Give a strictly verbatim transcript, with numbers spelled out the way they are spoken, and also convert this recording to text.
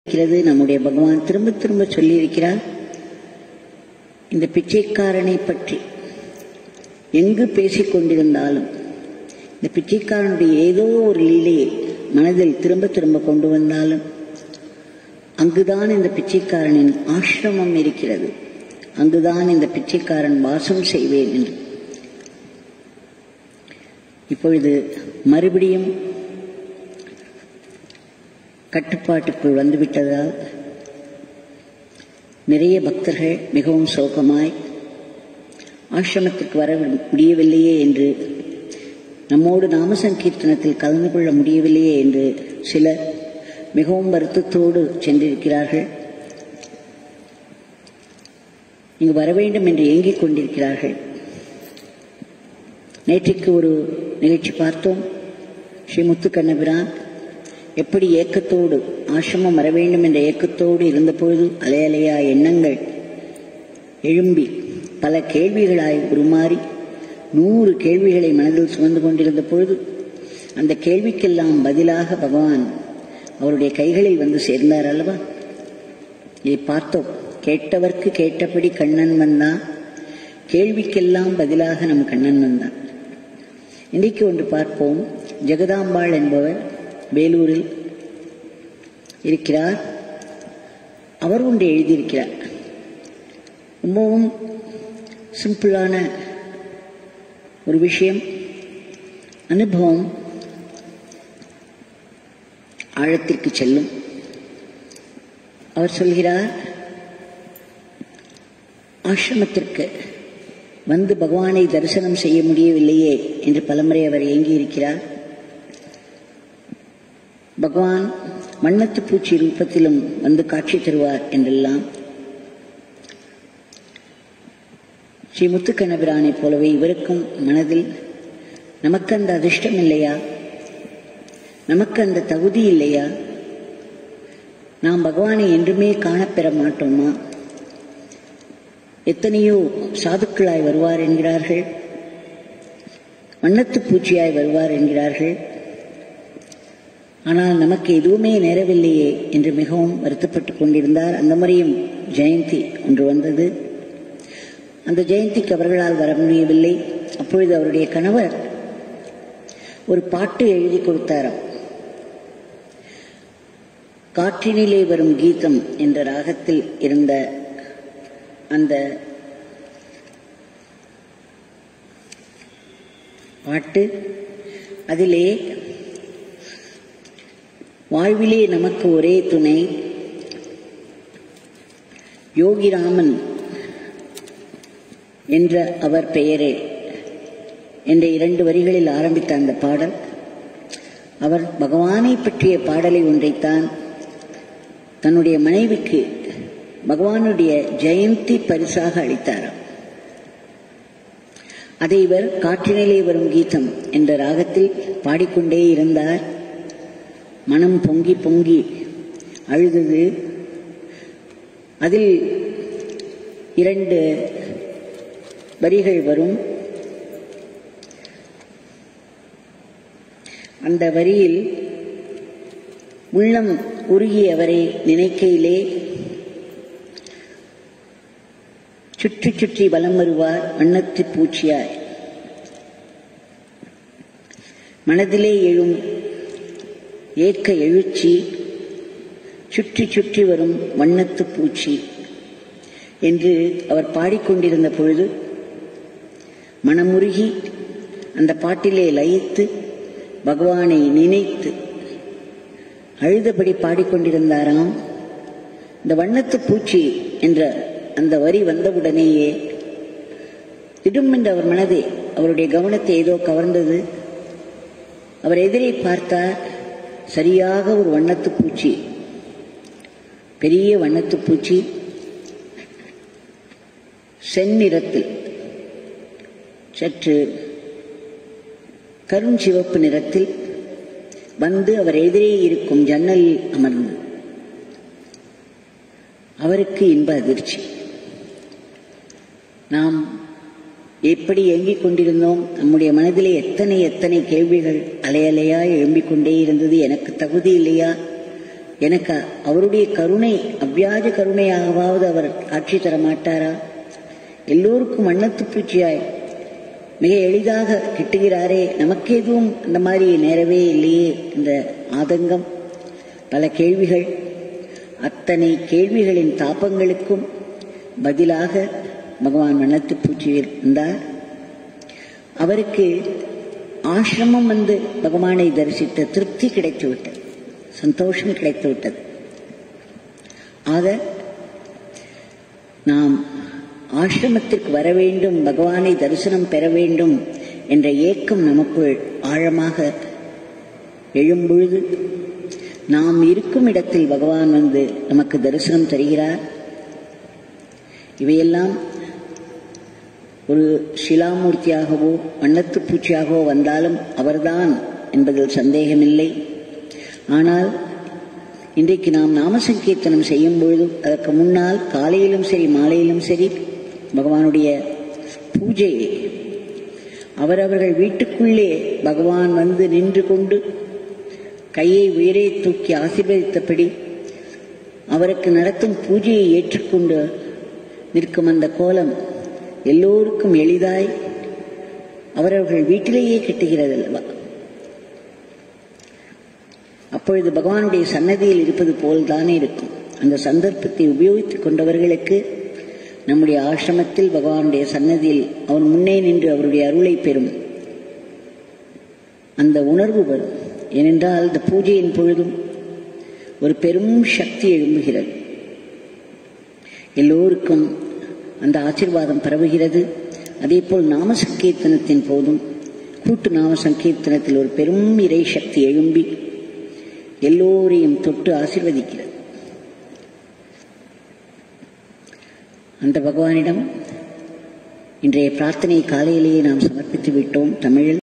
இருக்கிறது. நம்முடைய பகவான் திரும்ப திரும்ப சொல்லி இருக்கிறார். இந்த பிச்சைக்காரனை பற்றி எங்கு பேசிக் கொண்டிருந்தாலும் இந்த பிச்சைக்காரனுடைய ஏதோ ஒரு லீலையை மனதில் திரும்ப திரும்ப கொண்டு வந்தாலும் அங்குதான் இந்த பிச்சைக்காரனின் ஆசிரமம் இருக்கிறது, அங்குதான் இந்த பிச்சைக்காரன் வாசம் செய்வேன் என்று. இப்பொழுது மறுபடியும் கட்டுப்பாட்டுக்குள் வந்துவிட்டதால் நிறைய பக்தர்கள் மிகவும் சோகமாய் ஆசிரமத்திற்கு வர முடியவில்லையே என்று, நம்மோடு நாம சங்கீர்த்தனத்தில் கலந்து கொள்ள முடியவில்லையே என்று சிலர் மிகவும் வருத்தத்தோடு சென்றிருக்கிறார்கள். இங்கு வர வேண்டும் என்று ஏங்கிக் கொண்டிருக்கிறார்கள். நேற்றைக்கு ஒரு நிகழ்ச்சி பார்த்தோம். ஸ்ரீ முத்துக்கண்ணபிரான் எப்படி ஏக்கத்தோடு ஆசிரமம் வர வேண்டும் என்ற ஏக்கத்தோடு இருந்தபொழுது அலையலையா எண்ணங்கள் எழும்பி பல கேள்விகளாய் உருமாறி நூறு கேள்விகளை மனதில் சுமந்து கொண்டிருந்த பொழுது அந்த கேள்விக்கெல்லாம் பதிலாக பகவான் அவருடைய கைகளில் வந்து சேர்ந்தார் அல்லவா? இதை பார்த்தோம். கேட்டவர்க்கு கேட்டபடி கண்ணன் வந்தான், கேள்விக்கெல்லாம் பதிலாக நம் கண்ணன் வந்தான். இன்றைக்கு ஒன்று பார்ப்போம். ஜெகதாம்பாள் என்பவர் வேலூரில் இருக்கிறார். அவர் ஒன்று எழுதியிருக்கிறார். ரொம்பவும் சிம்பிளான ஒரு விஷயம், அனுபவம் ஆழத்திற்கு செல்லும். அவர் சொல்கிறார், ஆசிரமத்திற்கு வந்து பகவானை தரிசனம் செய்ய முடியவில்லையே என்று பலமுறை அவர் ஏங்கியிருக்கிறார். பகவான் வண்ணத்து பூச்சி ரூபத்திலும் வந்து காட்சி தருவார் என்றெல்லாம். ஸ்ரீ முத்துக்கண்ணபிரானை போலவே இவருக்கும் மனதில் நமக்கு அந்த அதிர்ஷ்டம் இல்லையா, நமக்கு அந்த தகுதி இல்லையா, நாம் பகவானை என்றுமே காணப்பெற மாட்டோமா? எத்தனையோ சாதுக்களாய் வருவார் என்கிறார்கள், வண்ணத்து பூச்சியாய் வருவார் என்கிறார்கள். ஆனால் நமக்கு எதுவுமே நேரவில்லையே என்று மிகவும் வருத்தப்பட்டுக் கொண்டிருந்தார். அந்த முறையும் ஜெயந்தி ஒன்று வந்தது. அந்த ஜெயந்திக்கு அவர்களால் வர முடியவில்லை. அப்பொழுது அவருடைய கணவர் ஒரு பாட்டு எழுதி கொடுத்தாராம். காற்றினிலே வரும் கீதம் என்ற ராகத்தில் இருந்த அந்த பாட்டு, அதிலே வாழ்விலே நமக்கு ஒரே துணை யோகிராமன் என்ற அவர் பெயரே என்ற இரண்டு வரிகளில் ஆரம்பித்த அந்த பாடல், அவர் பகவானை பற்றிய பாடலை ஒன்றைத்தான் தன்னுடைய மனைவிக்கு பகவானுடைய ஜெயந்தி பரிசாக அளித்தாராம். அதை இவர் காற்றினிலே வரும் கீதம் என்ற ராகத்தில் பாடிக்கொண்டே இருந்தார். மனம் பொங்கி பொங்கி அழுதது. அதில் இரண்டு வரிகள் வரும். அந்த வரியில் உள்ளம் உருகியவரை நினைக்கையிலே சுற்றி சுற்றி வலம் வருவார் வண்ணத்து பூச்சியாய். மனதிலே எழும் ஏக்க எழுச்சி சுற்றி சுற்றி வரும் வண்ணத்து பூச்சி என்று அவர் பாடிக்கொண்டிருந்த பொழுது மனமுருகி அந்த பாட்டிலே லயித்து பகவானை நினைத்து அழுதபடி பாடிக்கொண்டிருந்தாராம். இந்த வண்ணத்து பூச்சி என்ற அந்த வரி வந்தவுடனேயே திடும் என்று அவர் மனதை, அவருடைய கவனத்தை ஏதோ கவர்ந்தது. அவர் எதிரே பார்த்தார். சரியாக ஒரு வண்ணத்து பூச்சி, பெரிய வண்ணத்து பூச்சி, செந்நிறத்தில் சற்று கருஞ்சிவப்பு நிறத்தில் வந்து அவர் எதிரே இருக்கும் ஜன்னலில் அமர்ந்து அவருக்கு இன்ப அதிர்ச்சி. நாம் எப்படி ஏங்கிக் கொண்டிருந்தோம், நம்முடைய மனதிலே எத்தனை எத்தனை கேள்விகள் அலையலையாய் எழும்பிக் கொண்டே இருந்தது. எனக்கு தகுதி இல்லையா, எனக்கு அவருடைய கருணை அவ்வியாஜ கருணையாகவாவது அவர் காட்சி தர மாட்டாரா? எல்லோருக்கும் வண்ணத்து பூச்சியாய் மிக எளிதாக கிட்டுகிறாரே, நமக்கு எதுவும் அந்த மாதிரி நேரவே இல்லையே இந்த ஆதங்கம். பல கேள்விகள். அத்தனை கேள்விகளின் தாபங்களுக்கும் பதிலாக பகவான் வண்ணத்து பூச்சியில் இருந்தார். அவருக்கு ஆசிரமம் வந்து பகவானை தரிசித்த திருப்தி கிடைத்துவிட்டது, சந்தோஷம் கிடைத்துவிட்டது. ஆக நாம் ஆசிரமத்திற்கு வர வேண்டும், பகவானை தரிசனம் பெற வேண்டும் என்ற ஏக்கம் நமக்குள் ஆழமாக எழும்பொழுது நாம் இருக்கும் இடத்தில் பகவான் வந்து நமக்கு தரிசனம் தருகிறார். இவையெல்லாம் ஒரு சிலாமூர்த்தியாகவோ வண்ணத்து பூச்சியாகவோ வந்தாலும் அவர்தான் என்பதில் சந்தேகமில்லை. ஆனால் இன்றைக்கு நாம் நாம சங்கீர்த்தனம் செய்யும் பொழுதும் அதற்கு முன்னால் காலையிலும் சரி மாலையிலும் சரி பகவானுடைய பூஜையை அவரவர்கள் வீட்டுக்குள்ளே பகவான் வந்து நின்று கொண்டு கையை உயரே தூக்கி ஆசீர்வதித்தபடி அவருக்கு நடத்தும் பூஜையை ஏற்றுக்கொண்டு நிற்கும் அந்த கோலம் எல்லோருக்கும் எளிதாய் அவரவர்கள் வீட்டிலேயே கிட்டுகிறது அல்லவா? அப்பொழுது பகவானுடைய சன்னதியில் இருப்பது போல்தானே இருக்கும். அந்த சந்தர்ப்பத்தை உபயோகித்துக் கொண்டவர்களுக்கு நம்முடைய ஆசிரமத்தில் பகவானுடைய சன்னதியில் அவர் முன்னே நின்று அவருடைய அருளை பெறும் அந்த உணர்வு வரும். ஏனென்றால் இந்த பூஜையின் பொழுதும் ஒரு பெரும் சக்தி எழும்புகிறது, எல்லோருக்கும் அந்த ஆசீர்வாதம் பரவுகிறது. அதே போல் நாம சங்கீர்த்தனத்தின் போதும் கூட்டு நாம சங்கீர்த்தனத்தில் ஒரு பெரும் இறை சக்தி எழும்பி எல்லோரையும் தொட்டு ஆசீர்வதிக்கிறது. அந்த பகவானிடம் இன்றைய பிரார்த்தனை காலையிலேயே நாம் சமர்ப்பித்து விட்டோம் தமிழில்.